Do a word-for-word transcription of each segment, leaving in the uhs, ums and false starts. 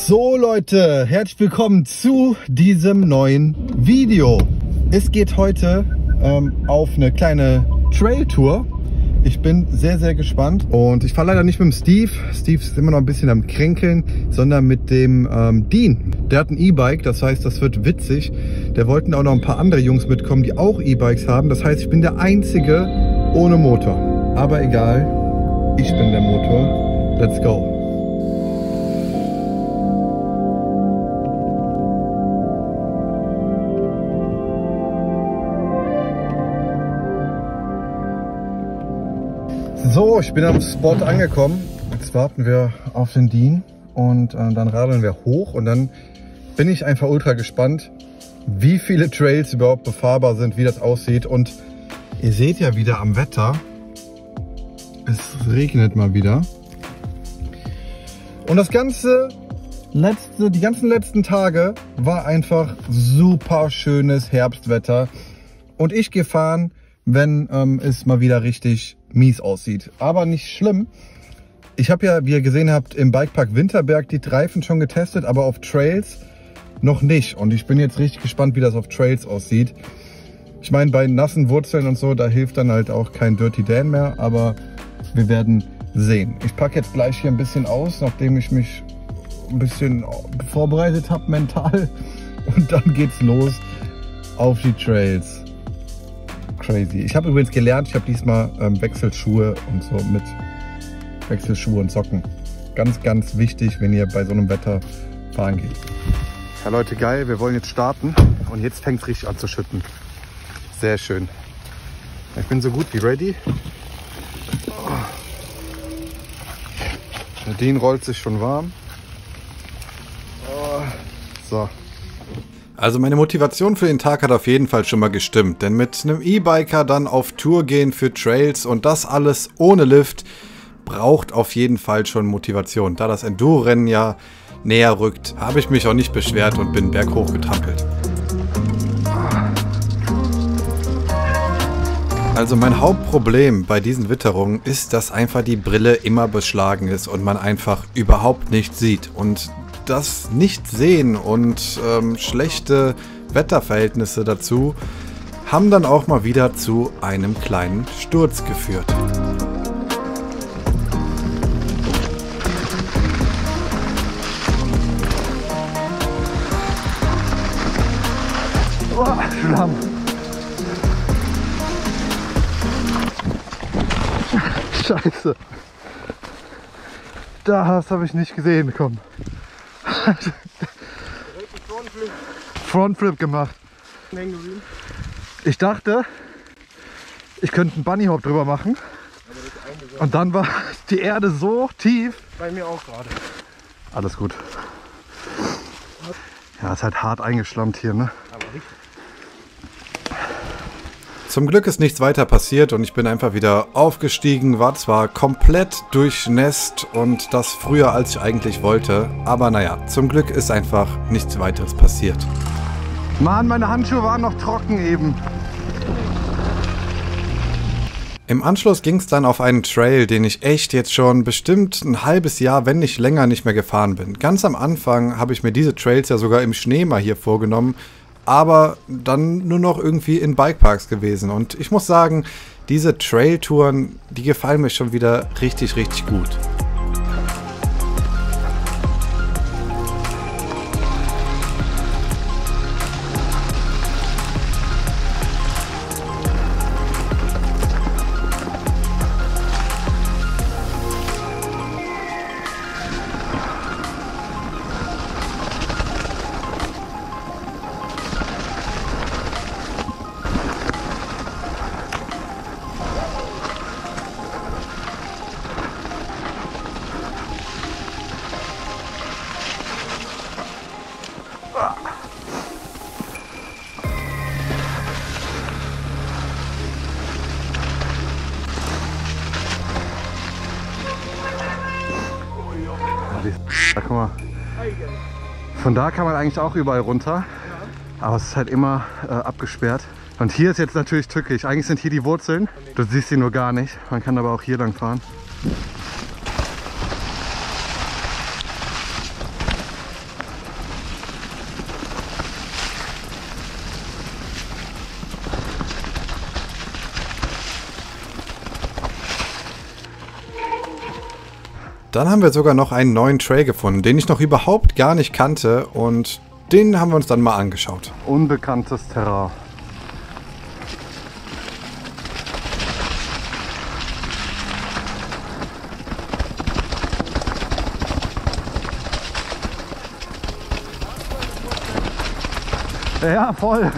So Leute, herzlich willkommen zu diesem neuen Video. Es geht heute ähm, auf eine kleine Trail-Tour. Ich bin sehr, sehr gespannt und ich fahre leider nicht mit dem Steve. Steve ist immer noch ein bisschen am Kränkeln, sondern mit dem ähm, Dean. Der hat ein E-Bike, das heißt, das wird witzig. Der wollten auch noch ein paar andere Jungs mitkommen, die auch E-Bikes haben. Das heißt, ich bin der Einzige ohne Motor. Aber egal, ich bin der Motor. Let's go. So, ich bin am Spot angekommen. Jetzt warten wir auf den Dean und äh, dann radeln wir hoch und dann bin ich einfach ultra gespannt, wie viele Trails überhaupt befahrbar sind, wie das aussieht. Und ihr seht ja wieder am Wetter, es regnet mal wieder. Und das ganze letzte, die ganzen letzten Tage war einfach super schönes Herbstwetter. Und ich gehe fahren, wenn ähm, es mal wieder richtig mies aussieht. Aber nicht schlimm. Ich habe ja, wie ihr gesehen habt, im Bikepark Winterberg die Reifen schon getestet, aber auf Trails noch nicht. Und ich bin jetzt richtig gespannt, wie das auf Trails aussieht. Ich meine, bei nassen Wurzeln und so, da hilft dann halt auch kein Dirty Dan mehr, aber wir werden sehen. Ich packe jetzt gleich hier ein bisschen aus, nachdem ich mich ein bisschen vorbereitet habe mental. Und dann geht's los auf die Trails. Crazy. Ich habe übrigens gelernt, ich habe diesmal ähm, Wechselschuhe und so mit Wechselschuhe und Socken. Ganz, ganz wichtig, wenn ihr bei so einem Wetter fahren geht. Ja Leute, geil, wir wollen jetzt starten und jetzt fängt es richtig an zu schütten. Sehr schön. Ich bin so gut wie ready. Der Dean rollt sich schon warm. So. Also meine Motivation für den Tag hat auf jeden Fall schon mal gestimmt, denn mit einem E-Biker dann auf Tour gehen für Trails und das alles ohne Lift braucht auf jeden Fall schon Motivation. Da das Enduro-Rennen ja näher rückt, habe ich mich auch nicht beschwert und bin berghoch getrampelt. Also mein Hauptproblem bei diesen Witterungen ist, dass einfach die Brille immer beschlagen ist und man einfach überhaupt nichts sieht. Und das Nicht-Sehen und ähm, schlechte Wetterverhältnisse dazu haben dann auch mal wieder zu einem kleinen Sturz geführt. Oh, Schlamm. Scheiße. Das habe ich nicht gesehen, komm. Frontflip. Frontflip gemacht. Ich dachte, ich könnte einen Bunny Hop drüber machen. Und dann war die Erde so tief. Bei mir auch gerade. Alles gut. Ja, ist halt hart eingeschlammt hier, ne? Aber richtig. Zum Glück ist nichts weiter passiert und ich bin einfach wieder aufgestiegen, war zwar komplett durchnässt und das früher als ich eigentlich wollte, aber naja, zum Glück ist einfach nichts weiteres passiert. Mann, meine Handschuhe waren noch trocken eben. Im Anschluss ging es dann auf einen Trail, den ich echt jetzt schon bestimmt ein halbes Jahr, wenn nicht länger, nicht mehr gefahren bin. Ganz am Anfang habe ich mir diese Trails ja sogar im Schnee mal hier vorgenommen, aber dann nur noch irgendwie in Bikeparks gewesen. Und ich muss sagen, diese Trail-Touren, die gefallen mir schon wieder richtig, richtig gut. Ja, guck mal. Von da kann man eigentlich auch überall runter, aber es ist halt immer äh, abgesperrt. Und hier ist jetzt natürlich tückisch. Eigentlich sind hier die Wurzeln. Du siehst sie nur gar nicht. Man kann aber auch hier lang fahren. Dann haben wir sogar noch einen neuen Trail gefunden, den ich noch überhaupt gar nicht kannte und den haben wir uns dann mal angeschaut. Unbekanntes Terrain. Ja, voll.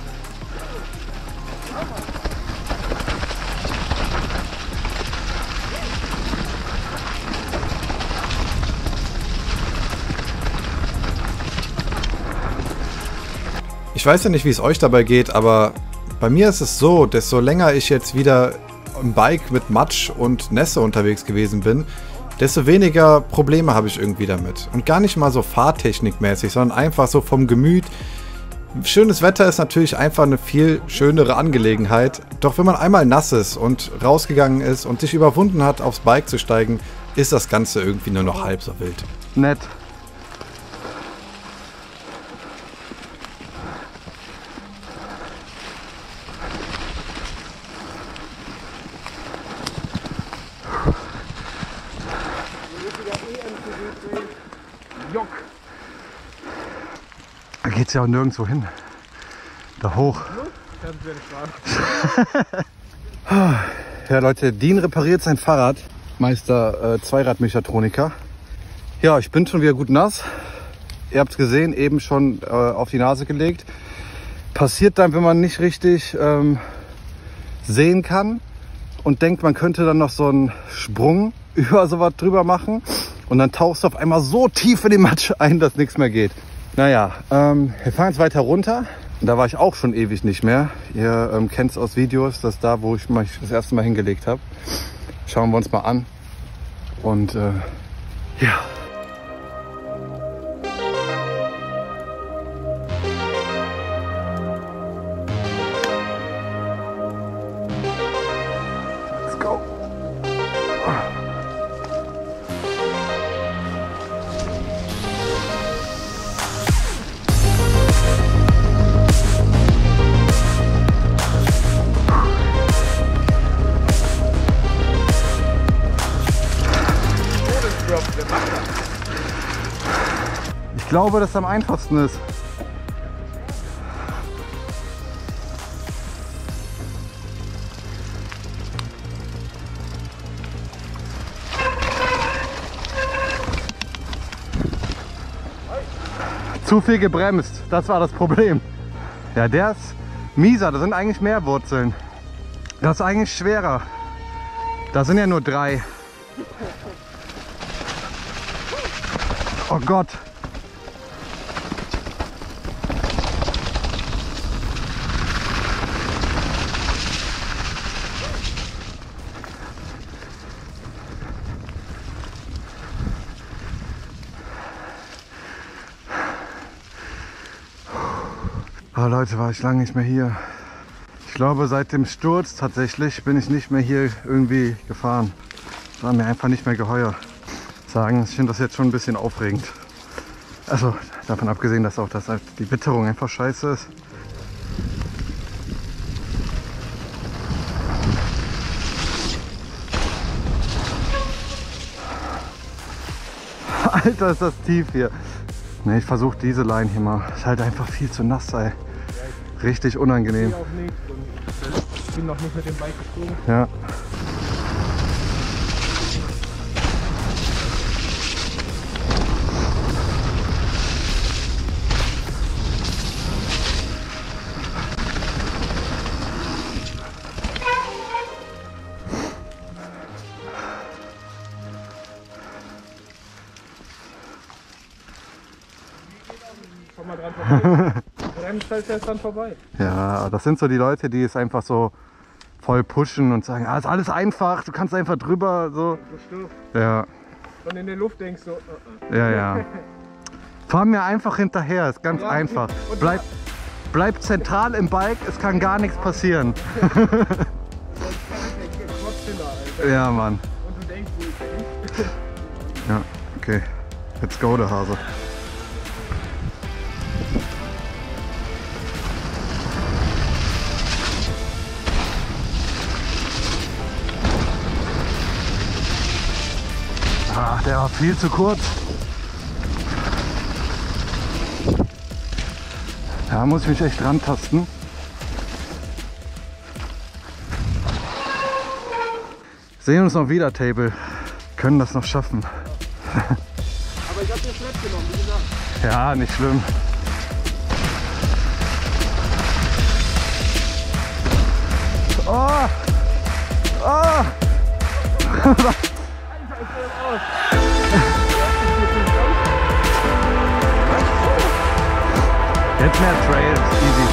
Ich weiß ja nicht, wie es euch dabei geht, aber bei mir ist es so, desto länger ich jetzt wieder im Bike mit Matsch und Nässe unterwegs gewesen bin, desto weniger Probleme habe ich irgendwie damit. Und gar nicht mal so fahrtechnikmäßig, sondern einfach so vom Gemüt. Schönes Wetter ist natürlich einfach eine viel schönere Angelegenheit. Doch wenn man einmal nass ist und rausgegangen ist und sich überwunden hat, aufs Bike zu steigen, ist das Ganze irgendwie nur noch halb so wild. Nett. Da geht's ja auch nirgendwo hin. Da hoch. Ja Leute, Dean repariert sein Fahrrad. Meister äh, Zweiradmechatroniker. Ja, ich bin schon wieder gut nass. Ihr habt es gesehen, eben schon äh, auf die Nase gelegt. Passiert dann, wenn man nicht richtig ähm, sehen kann und denkt, man könnte dann noch so einen Sprung über sowas drüber machen. Und dann tauchst du auf einmal so tief in die Matsche ein, dass nichts mehr geht. Naja, ähm, wir fahren jetzt weiter runter. Und da war ich auch schon ewig nicht mehr. Ihr ähm, kennt es aus Videos, das ist da, wo ich mich das erste Mal hingelegt habe. Schauen wir uns mal an. Und äh, ja. Let's go. Ich glaube, dass es am einfachsten ist. Zu viel gebremst, das war das Problem. Ja, der ist mieser, da sind eigentlich mehr Wurzeln. Das ist eigentlich schwerer. Da sind ja nur drei. Oh Gott. Oh Leute, war ich lange nicht mehr hier. Ich glaube, seit dem Sturz tatsächlich bin ich nicht mehr hier irgendwie gefahren. Das war mir einfach nicht mehr geheuer. Sagen, ich finde das jetzt schon ein bisschen aufregend. Also davon abgesehen, dass auch das halt die Witterung einfach scheiße ist. Alter, ist das tief hier. Ne, ich versuche diese Line hier mal. Ist halt einfach viel zu nass, ey. Richtig unangenehm. Ich bin noch nicht mit dem Bike geflogen. Ja. Komm mal dran vorbei. Bremsfeld ist dann vorbei. Ja, das sind so die Leute, die es einfach so voll pushen und sagen, ah, ist alles einfach, du kannst einfach drüber, so. So stumpf. Ja, Und in der Luft denkst du, uh -uh. ja, ja. Fahr mir einfach hinterher, ist ganz Ja, einfach. und- Bleib, bleib zentral im Bike, es kann gar nichts passieren. Trotzdem da, Alter. Ja, Mann. Und du denkst, wo ich bin. Ja, okay. Let's go, der Hase. Ah. der war viel zu kurz. Da muss ich mich echt rantasten. Sehen uns noch wieder, Table. Können das noch schaffen. Aber ich habe dir Schlepp genommen, wie gesagt. Ja, nicht schlimm. Oh! Oh! Jetzt mehr Trails, easy.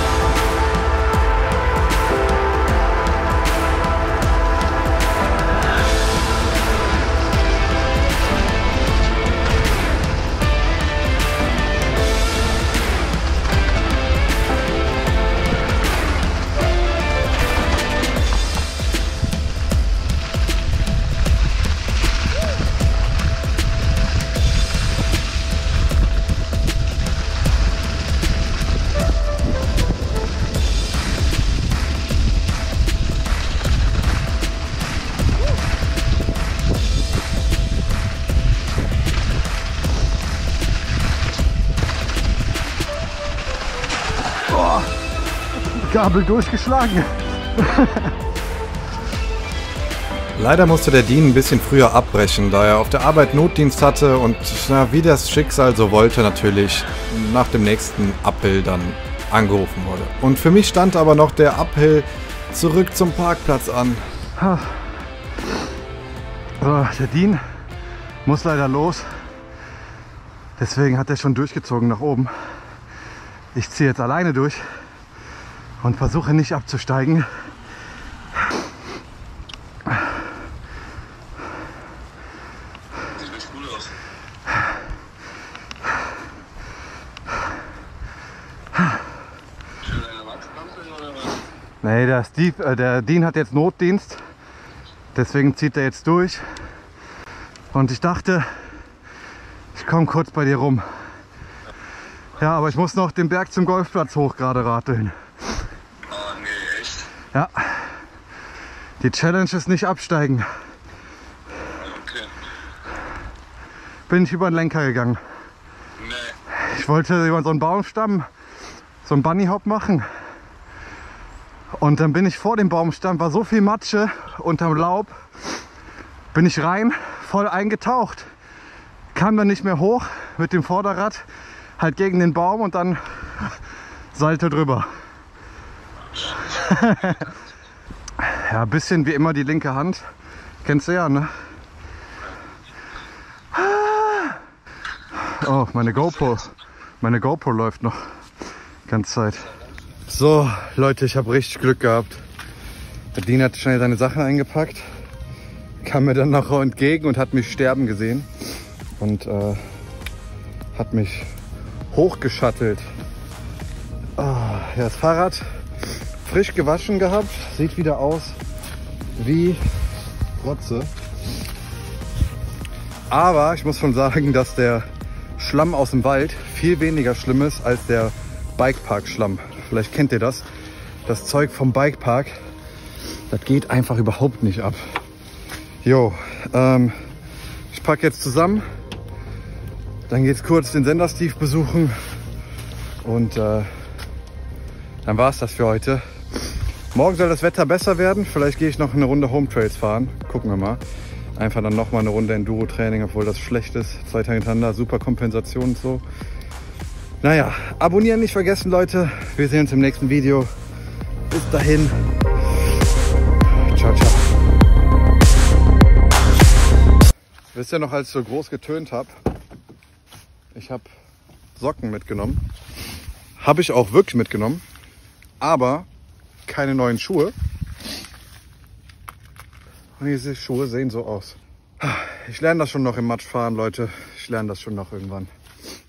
Gabel durchgeschlagen. Leider musste der Dean ein bisschen früher abbrechen, da er auf der Arbeit Notdienst hatte und na, wie das Schicksal so wollte, natürlich nach dem nächsten Uphill dann angerufen wurde. Und für mich stand aber noch der Uphill zurück zum Parkplatz an. So, der Dean muss leider los. Deswegen hat er schon durchgezogen nach oben. Ich ziehe jetzt alleine durch und versuche nicht abzusteigen. Sieht echt cool aus. Schön eine Wachslampe oder was? Nee, der, Steve, äh, der Dean hat jetzt Notdienst. Deswegen zieht er jetzt durch. Und ich dachte, ich komme kurz bei dir rum. Ja, aber ich muss noch den Berg zum Golfplatz hoch gerade rateln. Oh nee, echt? Ja, die Challenge ist nicht absteigen. Okay. Bin ich über den Lenker gegangen. Nee. Ich wollte über so einen Baumstamm so einen Bunny Hop machen. Und dann bin ich vor dem Baumstamm, war so viel Matsche unterm Laub, bin ich rein, voll eingetaucht. Kam dann nicht mehr hoch mit dem Vorderrad, halt gegen den Baum und dann Salto drüber. Ja, ein bisschen wie immer die linke Hand. Kennst du ja, ne? Oh, meine GoPro. Meine GoPro läuft noch. Ganze Zeit. So, Leute, ich habe richtig Glück gehabt. Der Dean hat schnell seine Sachen eingepackt, kam mir dann noch entgegen und hat mich sterben gesehen. Und äh, hat mich hochgeschattelt. Oh, ja, das Fahrrad frisch gewaschen gehabt, sieht wieder aus wie Rotze. Aber ich muss schon sagen, dass der Schlamm aus dem Wald viel weniger schlimm ist als der Bikepark-Schlamm. Vielleicht kennt ihr das. Das Zeug vom Bikepark, das geht einfach überhaupt nicht ab. Jo, ähm, ich packe jetzt zusammen. Dann geht's kurz den Sender Steve besuchen. Und äh, dann war es das für heute. Morgen soll das Wetter besser werden. Vielleicht gehe ich noch eine Runde Home Trails fahren. Gucken wir mal. Einfach dann noch mal eine Runde Enduro-Training, obwohl das schlecht ist. Zwei Tage hintereinander, super Kompensation und so. Naja, abonnieren nicht vergessen, Leute. Wir sehen uns im nächsten Video. Bis dahin. Ciao, ciao. Wisst ihr noch, als ich so groß getönt habe? Ich habe Socken mitgenommen. Habe ich auch wirklich mitgenommen. Aber keine neuen Schuhe. Und diese Schuhe sehen so aus. Ich lerne das schon noch im Matsch fahren, Leute. Ich lerne das schon noch irgendwann.